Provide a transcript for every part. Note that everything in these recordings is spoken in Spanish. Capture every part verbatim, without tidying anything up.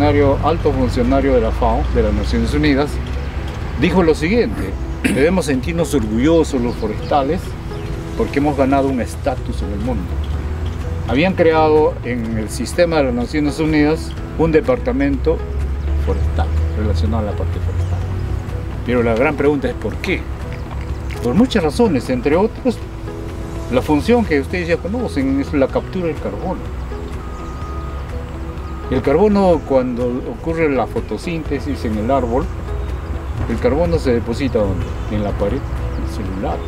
funcionario, alto funcionario de la FAO, de las Naciones Unidas, dijo lo siguiente: debemos sentirnos orgullosos los forestales porque hemos ganado un estatus en el mundo. Habían creado en el sistema de las Naciones Unidas un departamento forestal, relacionado a la parte forestal. Pero la gran pregunta es ¿por qué? Por muchas razones, entre otras, la función que ustedes ya conocen es la captura del carbono. El carbono, cuando ocurre la fotosíntesis en el árbol, el carbono se deposita ¿dónde? En la pared celular,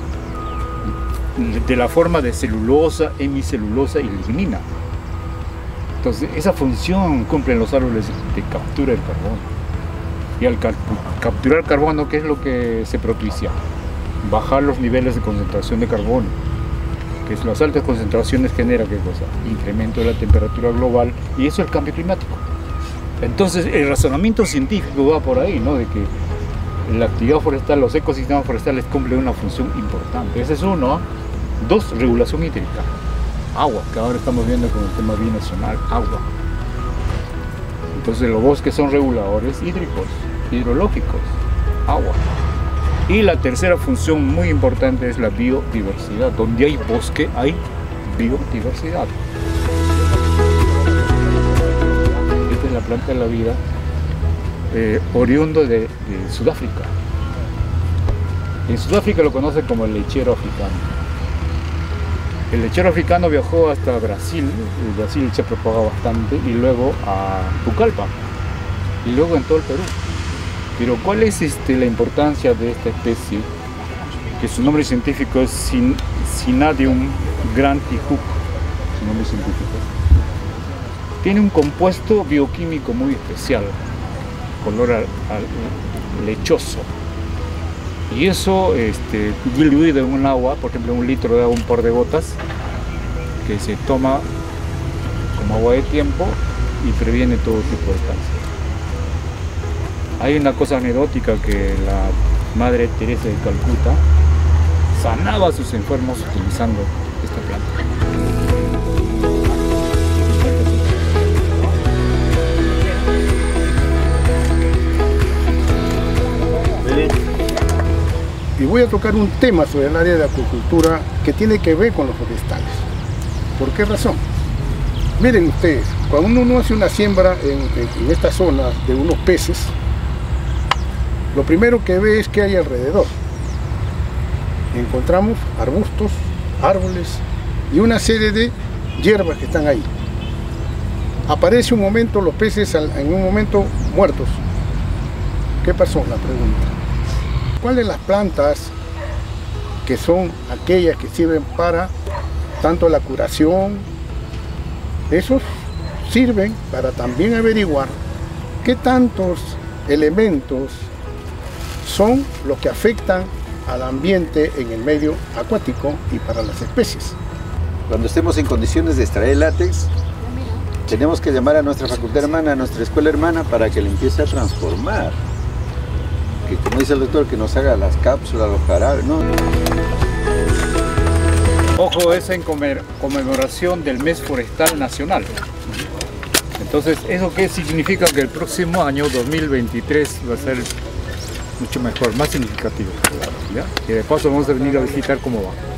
de la forma de celulosa, hemicelulosa y lignina. Entonces, esa función cumplen los árboles de captura del carbono. Y al cap capturar carbono, ¿qué es lo que se propicia? Bajar los niveles de concentración de carbono, que es las altas concentraciones genera ¿qué cosa? Incremento de la temperatura global, y eso es el cambio climático. Entonces, el razonamiento científico va por ahí, ¿no? De que la actividad forestal, los ecosistemas forestales cumplen una función importante. Ese es uno. ¿eh? Dos, regulación hídrica. Agua, que ahora estamos viendo con el tema binacional, agua. Entonces los bosques son reguladores hídricos, hidrológicos, agua. Y la tercera función muy importante es la biodiversidad. Donde hay bosque hay biodiversidad. Esta es la planta de la vida, eh, oriundo de, de Sudáfrica. En Sudáfrica lo conocen como el lechero africano. El lechero africano viajó hasta Brasil, en Brasil se propagó bastante, y luego a Pucallpa, y luego en todo el Perú. Pero ¿cuál es este, la importancia de esta especie? Que su nombre científico es Sin, Synadium grantihook, su nombre científico. Tiene un compuesto bioquímico muy especial, color al, al, lechoso. Y eso este, diluido en un agua, por ejemplo un litro de agua, un par de gotas, que se toma como agua de tiempo y previene todo tipo de cáncer. Hay una cosa anecdótica que la Madre Teresa de Calcuta sanaba a sus enfermos utilizando esta planta. Y voy a tocar un tema sobre el área de acuicultura que tiene que ver con los forestales. ¿Por qué razón? Miren ustedes, cuando uno hace una siembra en, en, en esta zona de unos peces, lo primero que ve es que hay alrededor. Encontramos arbustos, árboles y una serie de hierbas que están ahí. Aparece un momento los peces en un momento muertos. ¿Qué pasó? La pregunta. ¿Cuáles las plantas que son aquellas que sirven para tanto la curación? Esos sirven para también averiguar qué tantos elementos son los que afectan al ambiente en el medio acuático y para las especies. Cuando estemos en condiciones de extraer látex, tenemos que llamar a nuestra facultad hermana, a nuestra escuela hermana, para que le empiece a transformar. Que, como dice el doctor, que nos haga las cápsulas, los jarabes, ¿no? Ojo, es en conmemoración del mes forestal nacional. Entonces, ¿eso qué significa? Que el próximo año, dos mil veintitrés, va a ser mucho mejor, más significativo. ¿Ya? Y de paso vamos a venir a visitar cómo va.